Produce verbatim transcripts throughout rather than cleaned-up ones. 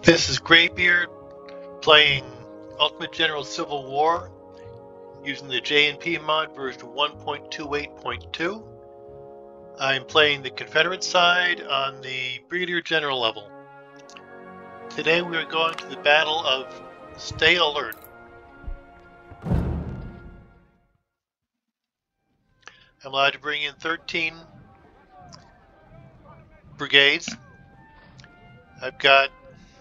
This is Greybeard playing Ultimate General Civil War using the J N P mod version one point two eight point two. I'm playing the Confederate side on the Brigadier General level. Today we are going to the Battle of Stay Alert. I'm allowed to bring in thirteen brigades. I've got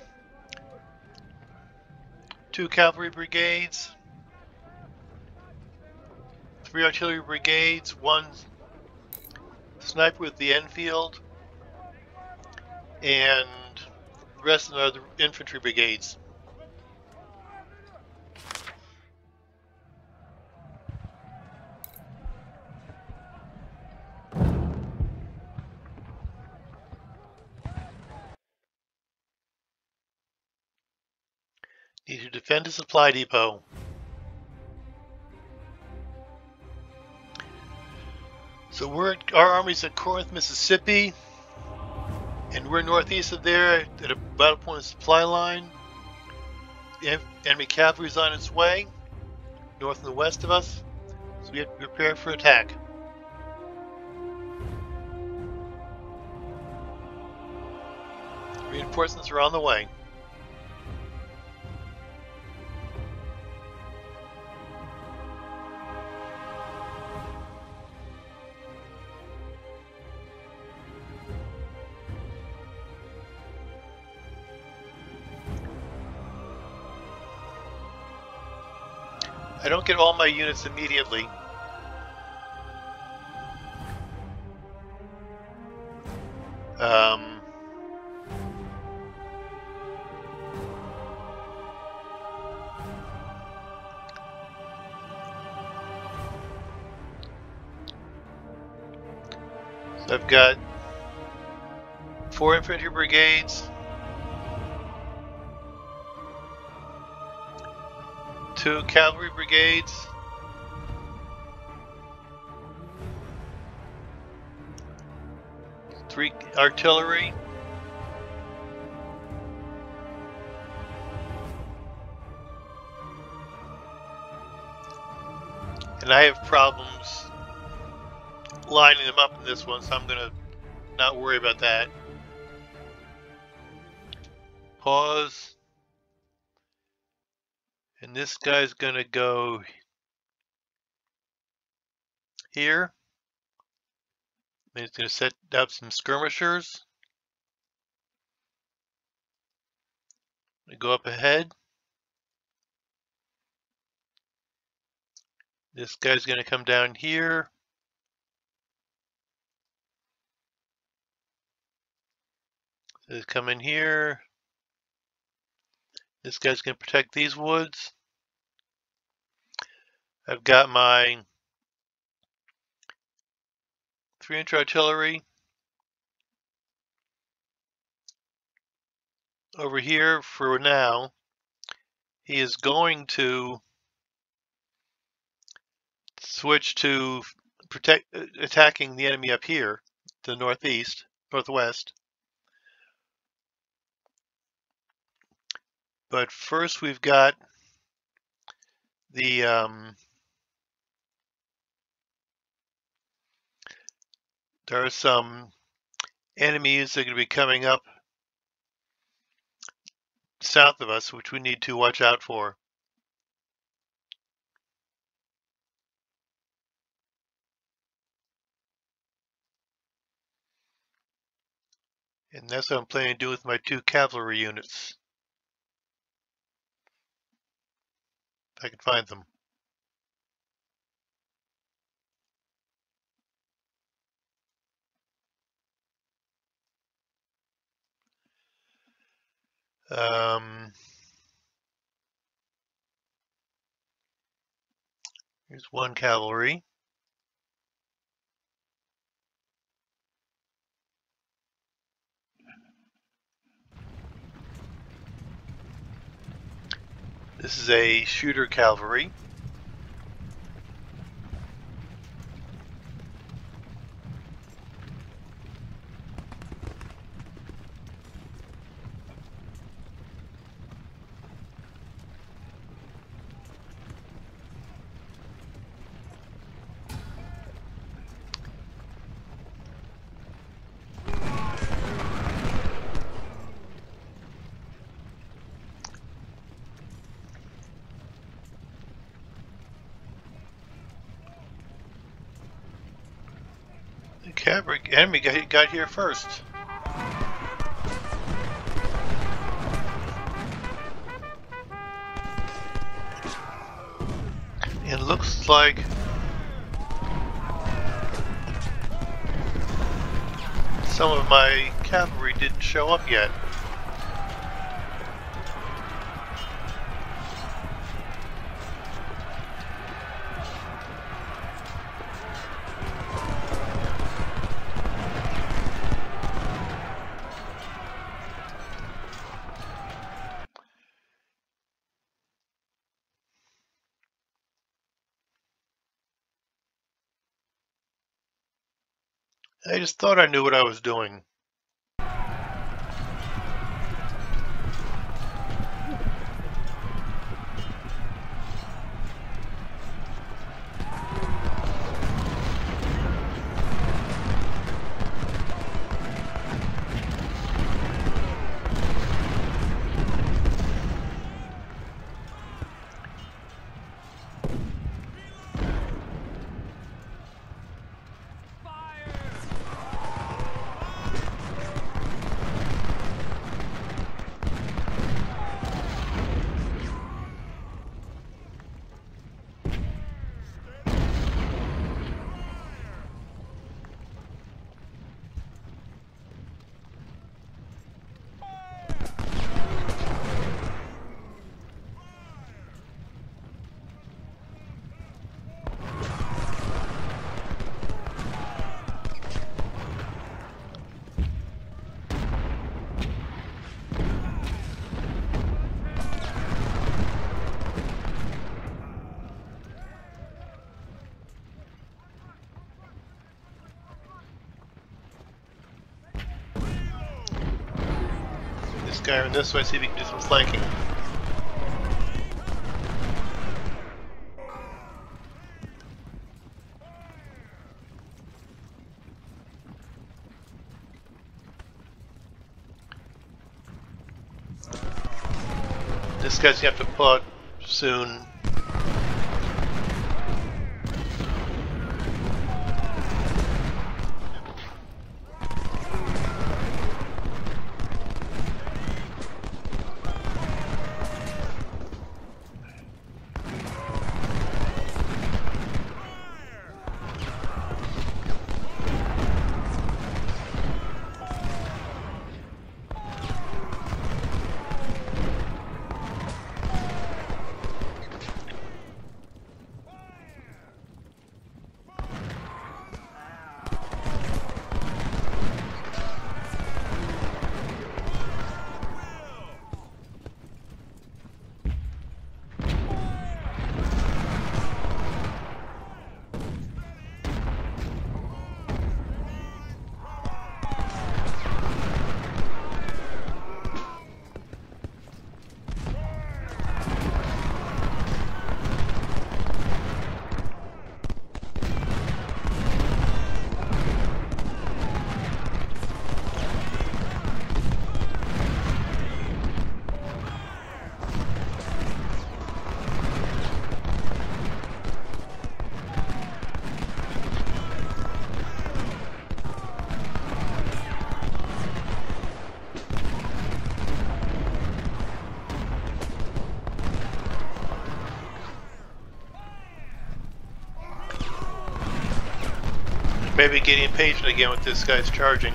two cavalry brigades, three artillery brigades, one sniper with the Enfield, and the rest are the infantry brigades. Need to defend a supply depot. So we're our army's at Corinth, Mississippi, and we're northeast of there at about a point of supply line. The enemy cavalry is on its way, north and west of us, so we have to prepare for attack. Reinforcements are on the way. I don't get all my units immediately. Um, so I've got four infantry brigades, two cavalry brigades, three artillery, and I have problems lining them up in this one, so I'm gonna not worry about that. Pause. And this guy's gonna go here. And he's gonna set up some skirmishers. Go up ahead. This guy's gonna come down here. This come in here. This guy's gonna protect these woods. I've got my three inch artillery over here for now. He is going to switch to protect attacking the enemy up here to the northeast, northwest. But first we've got the um, there are some enemies that are going to be coming up south of us, which we need to watch out for. And that's what I'm planning to do with my two cavalry units. If I can find them. Um, here's one cavalry. This is a shooter cavalry. Cavalry enemy got, got here first. It looks like some of my cavalry didn't show up yet. I just thought I knew what I was doing. Guy in this way, see if we can do some flanking. This guy's gonna have to pull out soon. Maybe getting impatient again with this guy's charging.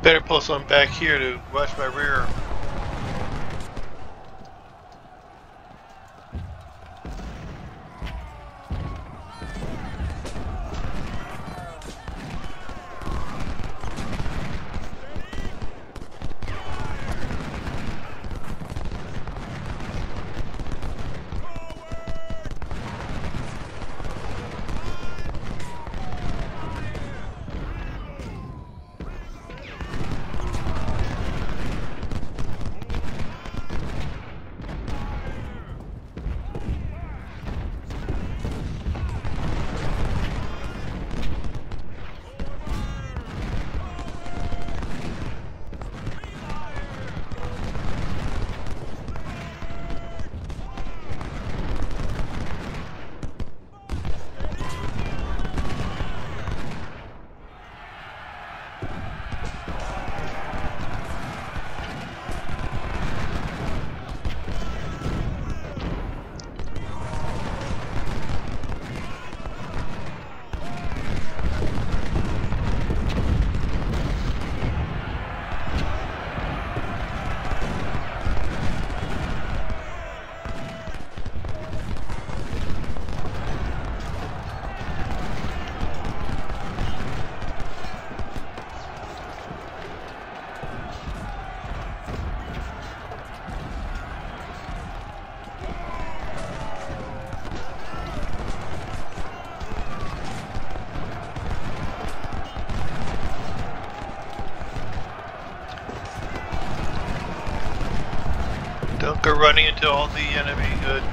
Better pull someone back here to watch my rear. Don't go running into all the enemy. Good.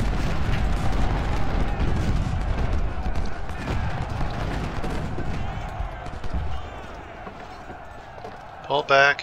Pull back.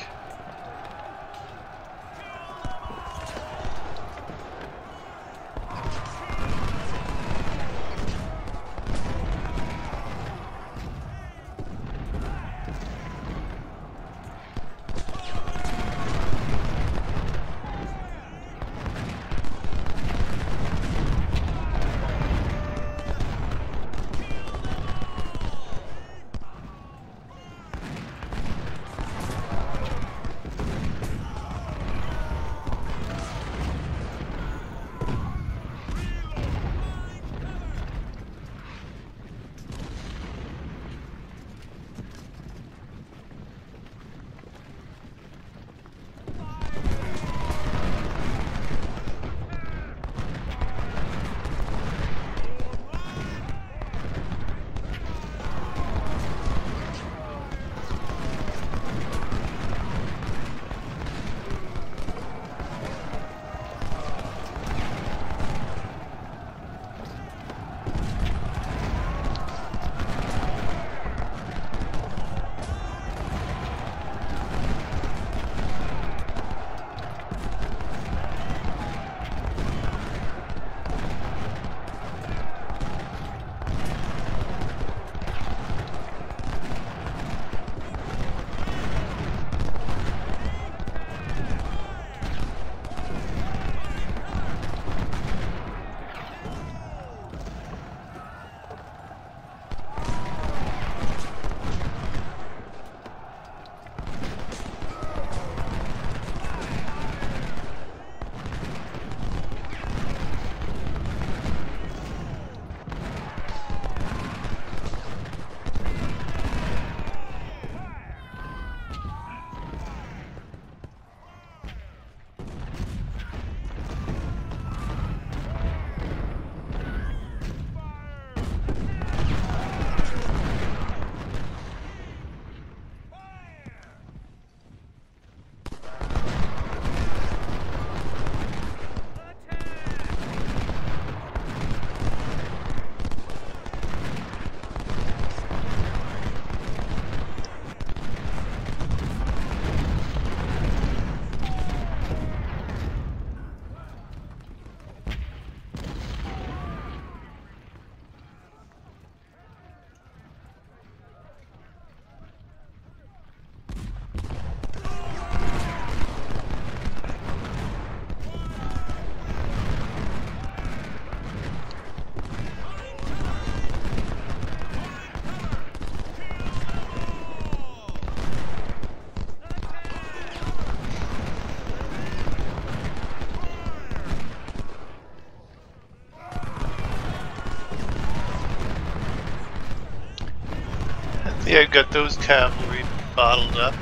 Yeah, I've got those cavalry bottled up.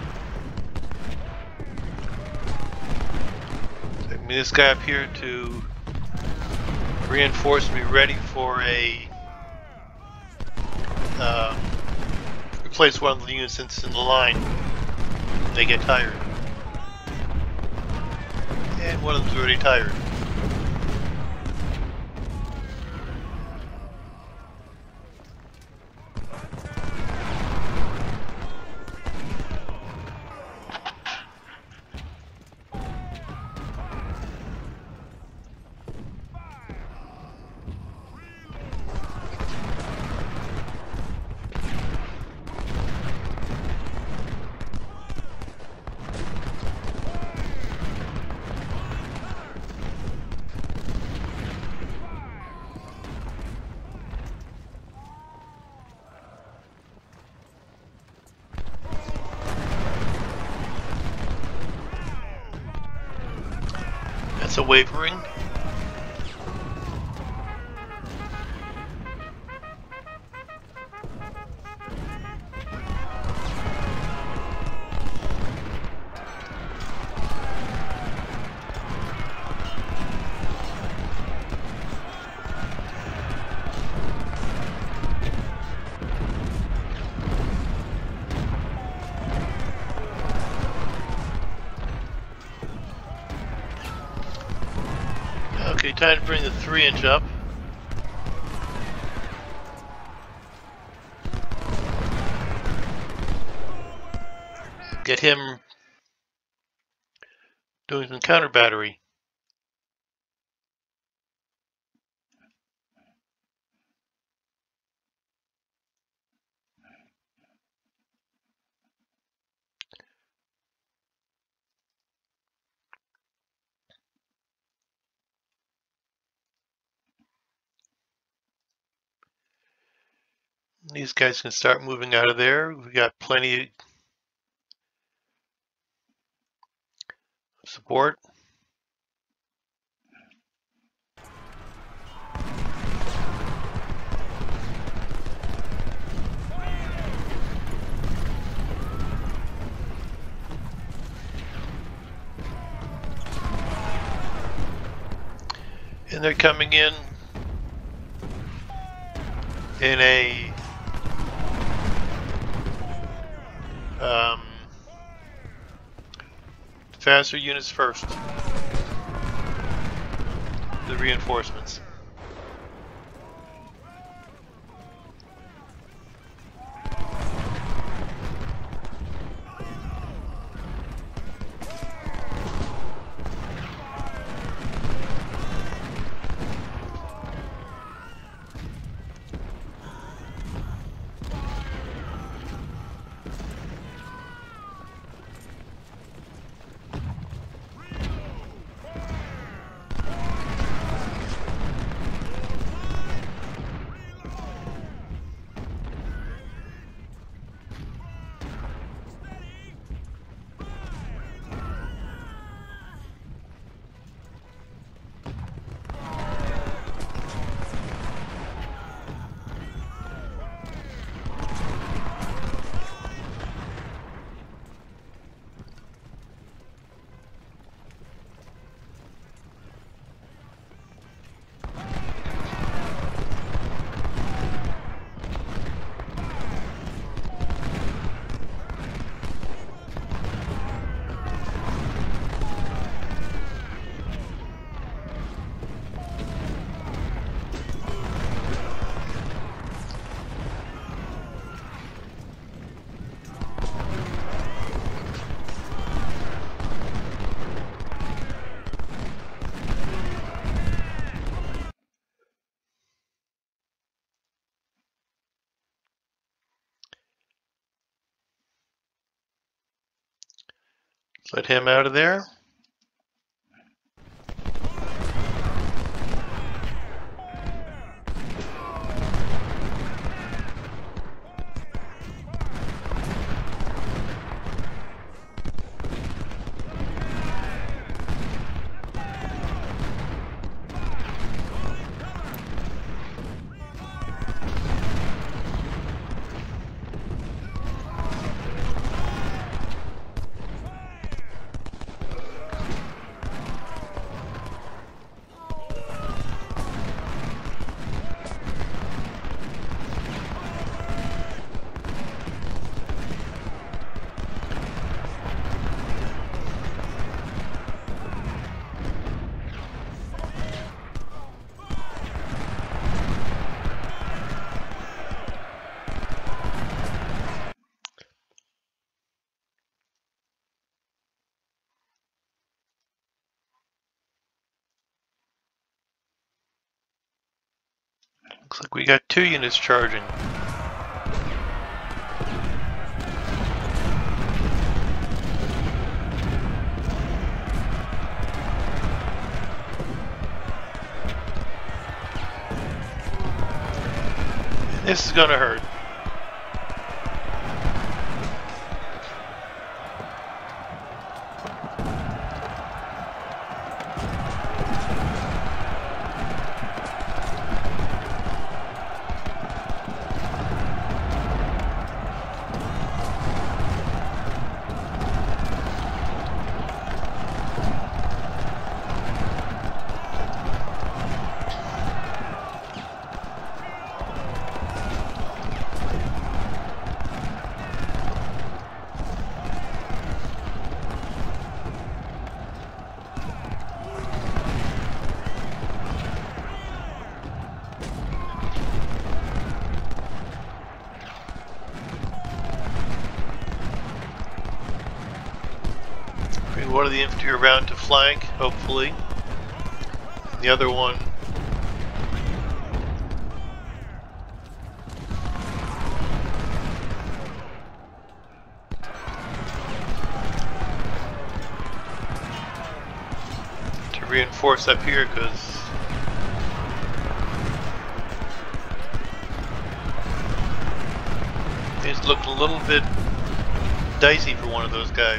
So I can move this guy up here to reinforce me ready for a uh, replace one of the units that's in the line when they get tired. And one of them's already tired. That's a wavering. Okay, time to bring the three inch up. Get him doing some counter battery. These guys can start moving out of there. We got plenty of support. And they're coming in in a um, faster units first. The reinforcements. Let him out of there. Looks like we got two units charging. This is gonna hurt. Bring one of the infantry around to flank, hopefully. And the other one to reinforce up here, because things looked a little bit dicey for one of those guys.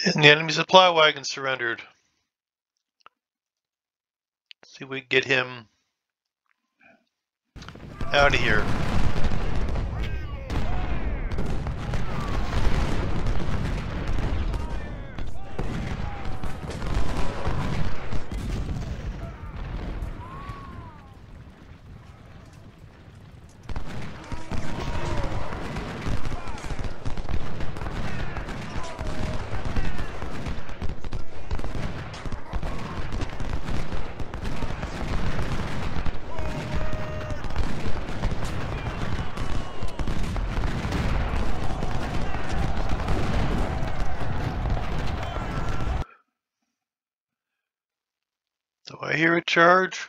And the enemy supply wagon surrendered. Let's see if we can get him out of here. Do I hear a charge?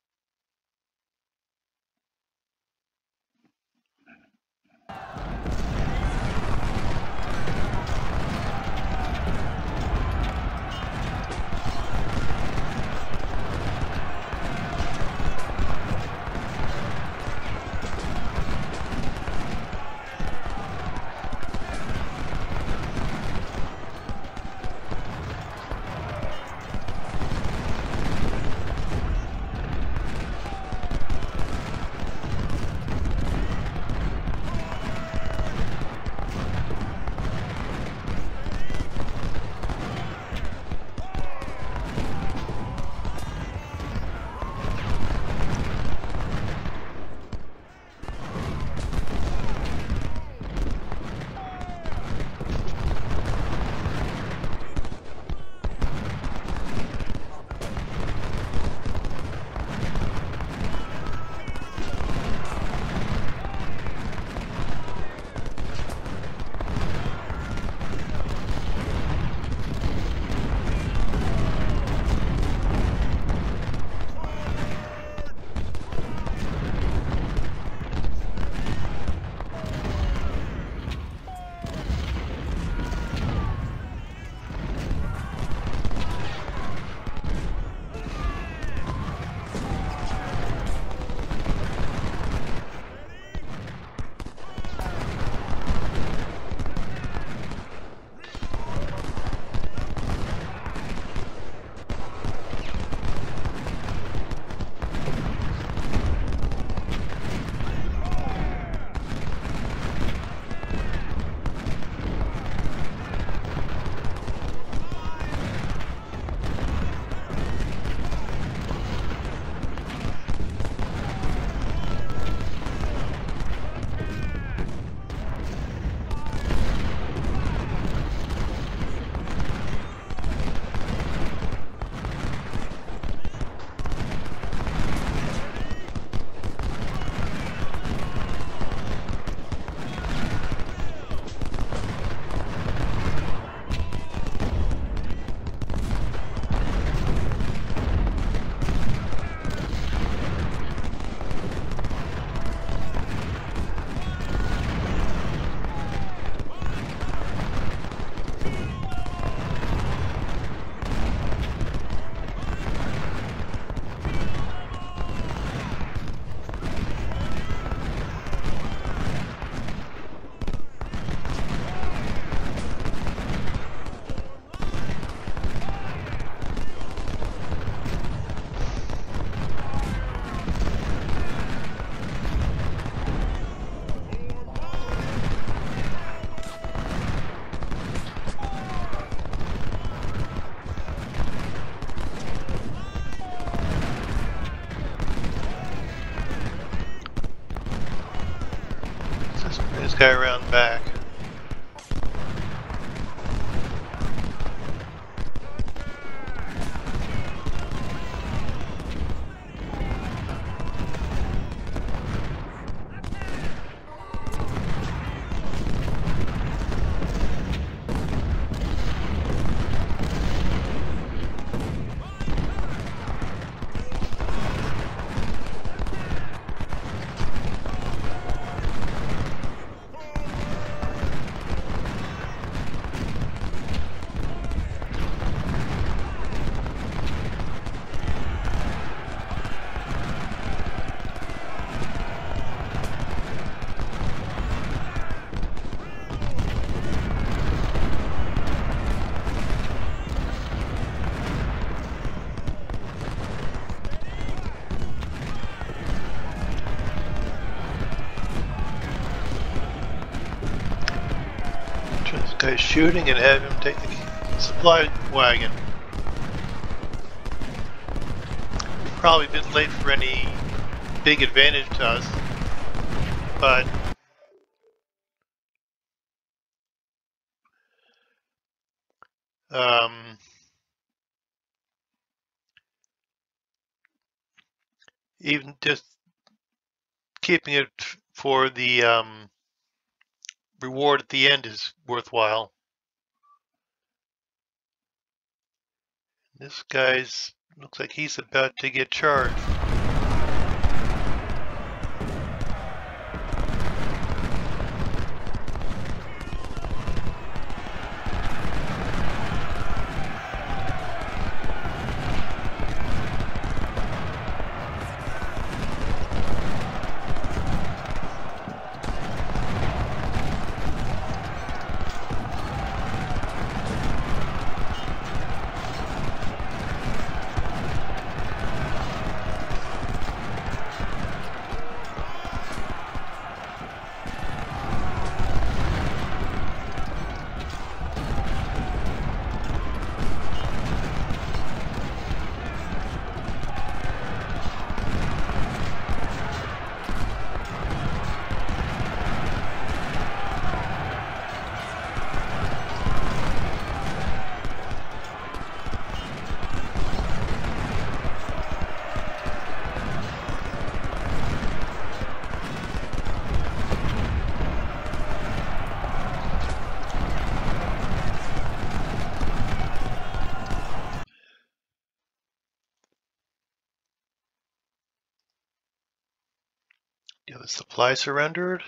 This guy around back. Guy's shooting and have him take the supply wagon. Probably a bit late for any big advantage to us, but um, even just keeping it for the um, reward at the end is worthwhile. This guy's looks like he's about to get charged. Yeah, the supply surrendered.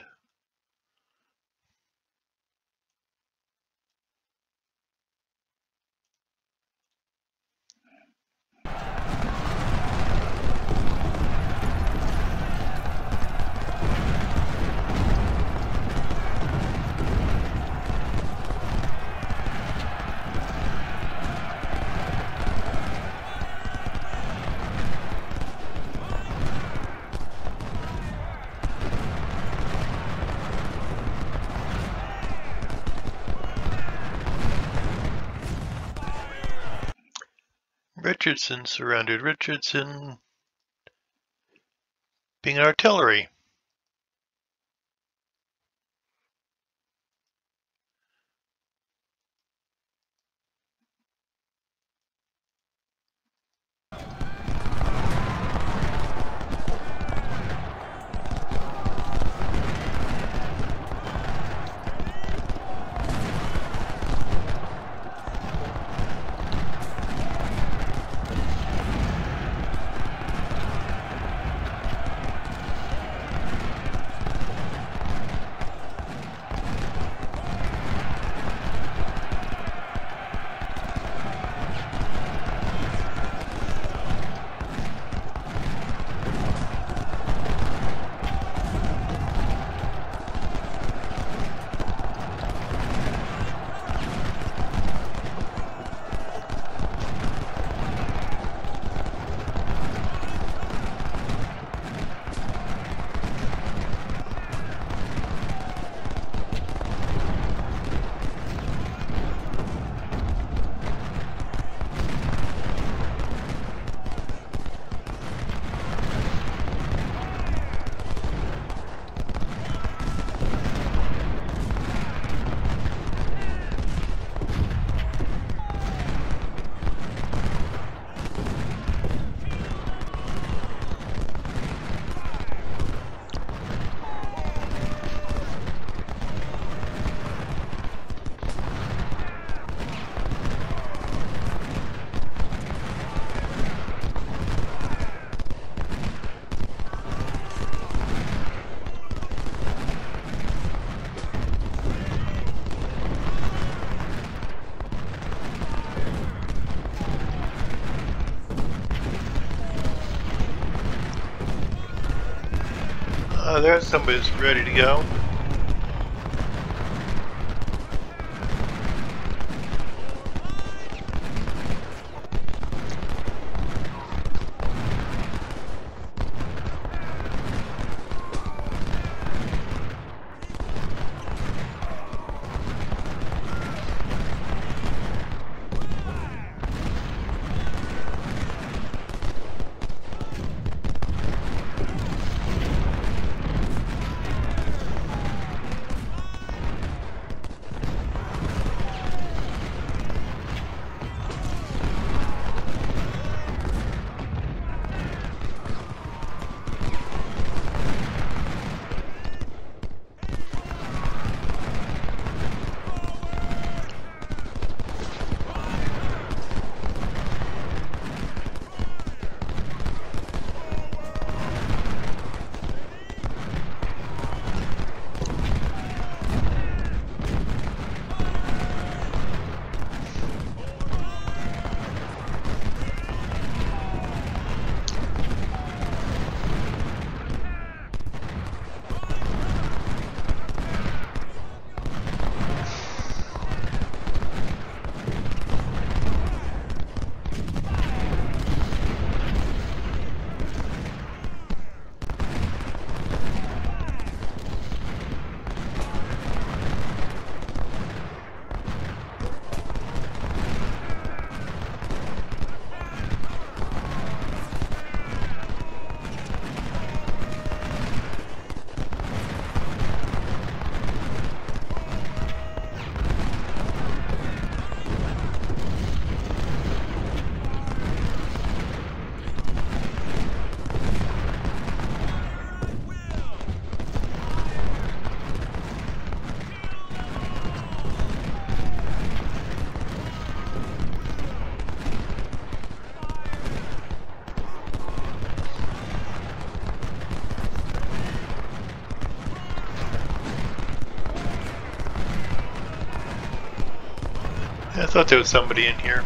Richardson surrendered. Richardson being artillery. Uh, there's somebody that's ready to go. I thought there was somebody in here.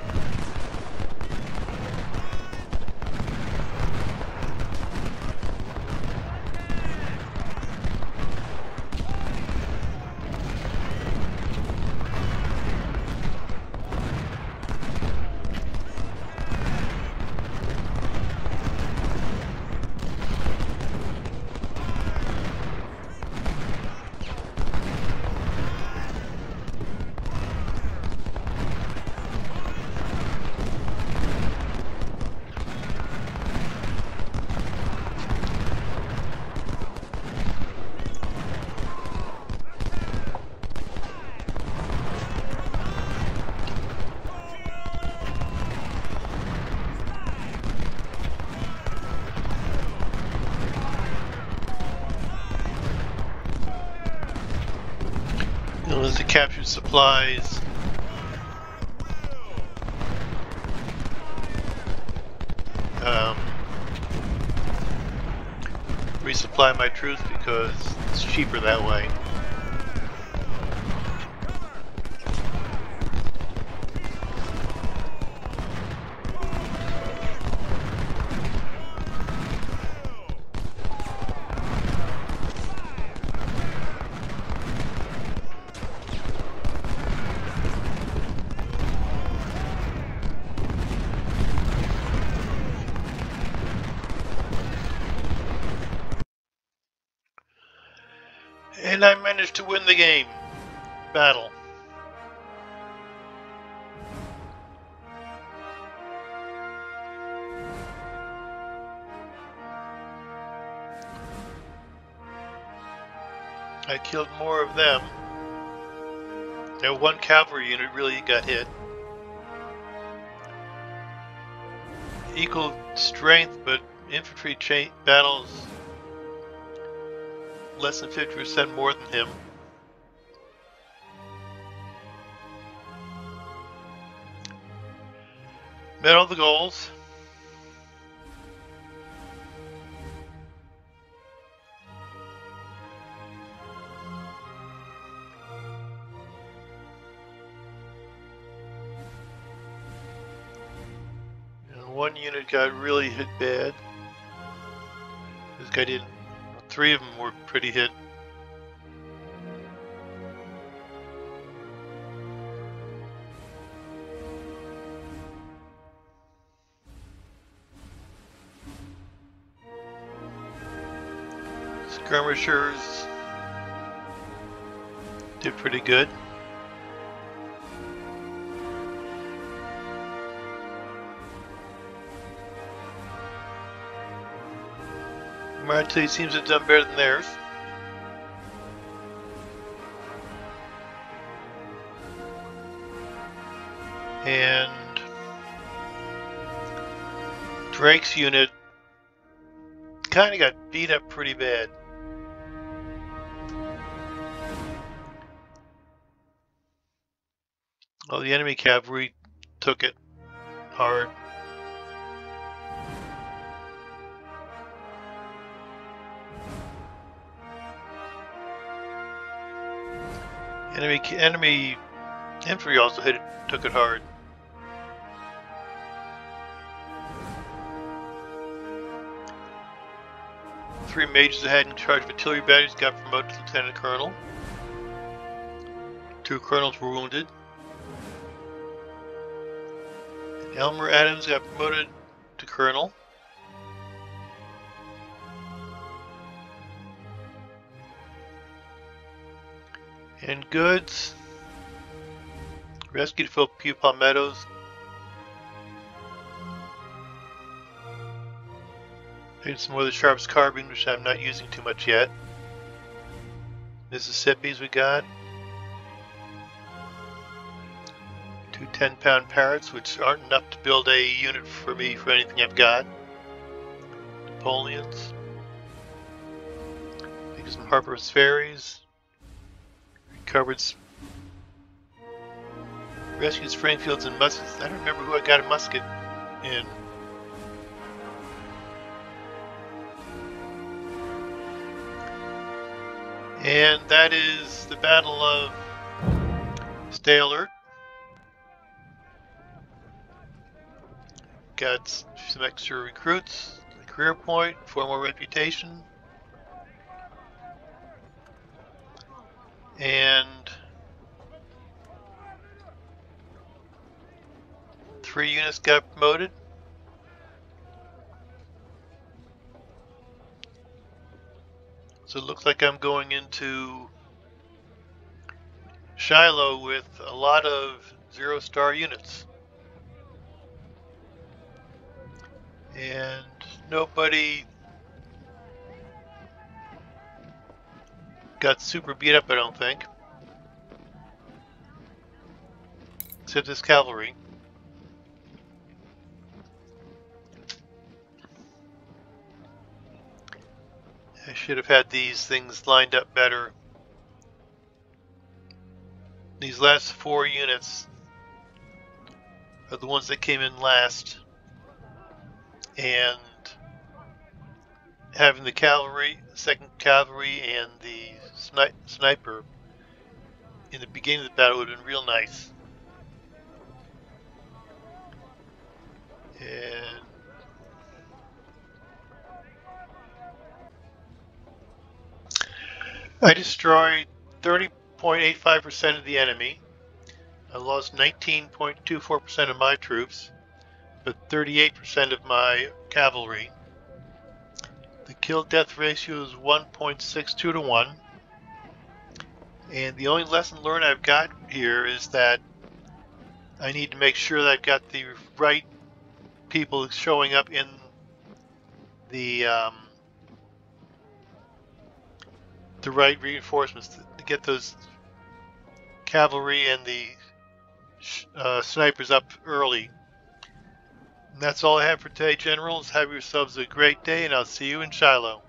To capture supplies. Um, resupply my troops because it's cheaper that way. And I managed to win the game. Battle. I killed more of them. Now one cavalry unit really got hit. Equal strength, but infantry chain battles less than fifty percent more than him. Met all the goals. And one unit got really hit bad. This guy didn't. Three of them were pretty hit. Skirmishers did pretty good. Martelly seems to have done better than theirs. And Drake's unit kind of got beat up pretty bad. Well, the enemy cavalry took it hard. Enemy enemy infantry also hit it, took it hard. Three majors that had in charge of artillery batteries got promoted to lieutenant colonel. Two colonels were wounded. And Elmer Adams got promoted to colonel. And Goods rescued a few palmettos. Made some more of the Sharp's carbine, which I'm not using too much yet. Mississippi's we got. Two ten pound parrots, which aren't enough to build a unit for me for anything I've got. Napoleons. Take some Harper's Ferries. Recovered. Rescued Springfields and muskets. I don't remember who I got a musket in. And that is the Battle of Stay Alert. got some extra recruits, a career point, four more reputation, and three units got promoted. So it looks like I'm going into Shiloh with a lot of zero star units. And nobody got super beat up, I don't think. Except this cavalry. I should have had these things lined up better. These last four units are the ones that came in last. And having the cavalry, second cavalry, and the sni sniper in the beginning of the battle would have been real nice. And I destroyed thirty point eight five percent of the enemy. I lost nineteen point two four percent of my troops, but thirty-eight percent of my cavalry. The kill-death ratio is one point six two to one. And the only lesson learned I've got here is that I need to make sure that I've got the right people showing up in the um, the right reinforcements to, to get those cavalry and the uh, snipers up early. And that's all I have for today, Generals. Have yourselves a great day, and I'll see you in Shiloh.